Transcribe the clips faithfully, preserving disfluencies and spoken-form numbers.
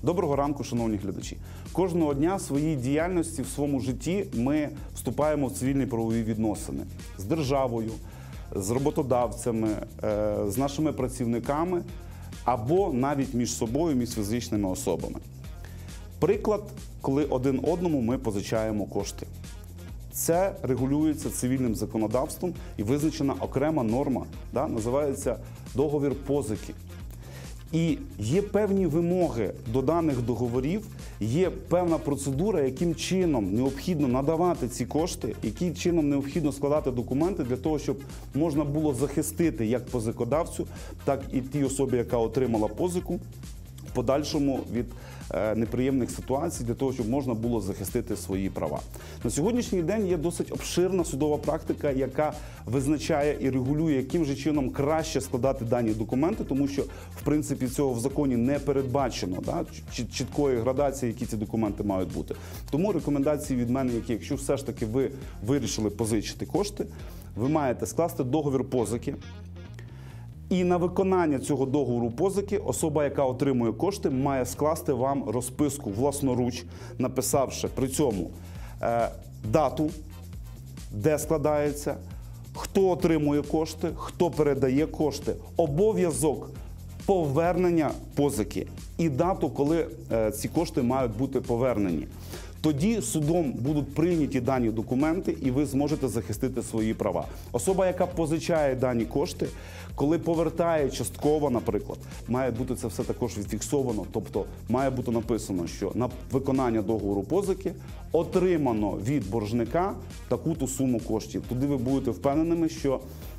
Доброго ранку, шановні глядачі. Кожного дня в своїй діяльності, в своєму житті ми вступаємо в цивільні правові відносини з державою, з роботодавцями, з нашими працівниками або навіть між собою, між фізичними особами. Приклад, коли один одному ми позичаємо кошти. Це регулюється цивільним законодавством і визначена окрема норма, да, називається договір позики. І є певні вимоги до даних договорів, є певна процедура, яким чином необхідно надавати ці кошти, яким чином необхідно складати документи для того, щоб можна було захистити як позикодавцю, так і тій особі, яка отримала позику, в подальшому від е, неприємних ситуацій, для того, щоб можна було захистити свої права. На сьогоднішній день є досить обширна судова практика, яка визначає і регулює, яким же чином краще складати дані документи, тому що, в принципі, цього в законі не передбачено, да, чіткої градації, які ці документи мають бути. Тому рекомендації від мене, які, якщо все ж таки ви вирішили позичити кошти, ви маєте скласти договір позики. І на виконання цього договору позики особа, яка отримує кошти, має скласти вам розписку власноруч, написавши при цьому е, дату, де складається, хто отримує кошти, хто передає кошти, обов'язок повернення позики і дату, коли е, ці кошти мають бути повернені. Тоді судом будуть прийняті дані документи, і ви зможете захистити свої права. Особа, яка позичає дані кошти, коли повертає частково, наприклад, має бути це все також відфіксовано, тобто має бути написано, що на виконання договору позики отримано від боржника таку-то суму коштів. Туди ви будете впевненими, що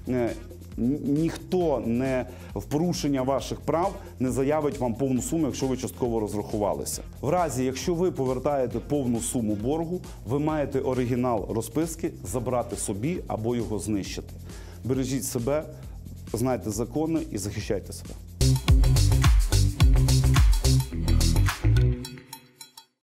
ніхто не в порушення ваших прав не заявить вам повну суму, якщо ви частково розрахувалися. В разі, якщо ви повертаєте повну суму боргу, ви маєте оригінал розписки забрати собі або його знищити. Бережіть себе, знайте закони і захищайте себе.